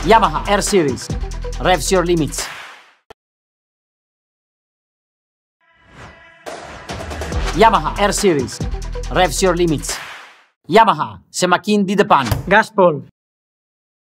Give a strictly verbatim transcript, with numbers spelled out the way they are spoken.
Yamaha R Series. Revs your limits. Yamaha R Series. Revs your limits. Yamaha, semakin di depan. Gaspol.